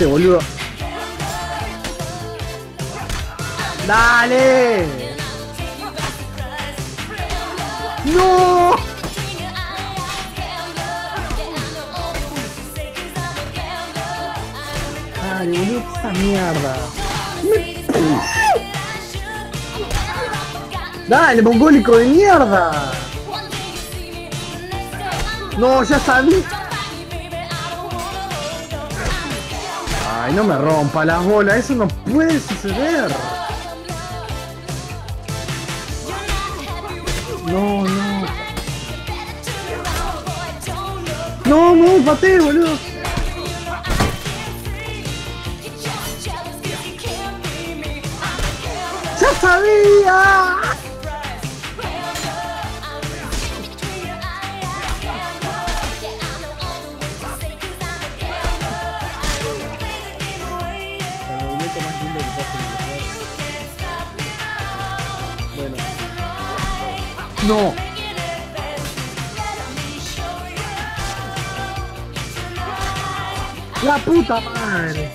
este boludo. ¡Dale! ¡No! Dale, boludo, esta mierda. Dale, mongólico de mierda. No, ya sabí. Ay, no me rompa las bolas, eso no puede suceder. No, no. No, no, pateé, boludo. ¡Ya sabía! Bueno. No. La puta madre.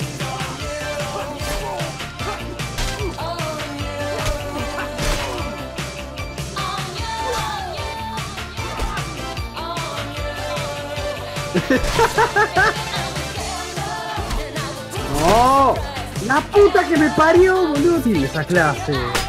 No. La puta que me parió, boludo. Sí, esa clase.